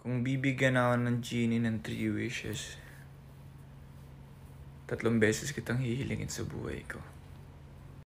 Kung bibigyan ako ng genie ng 3 wishes, 3 beses kitang hihilingin sa buhay ko.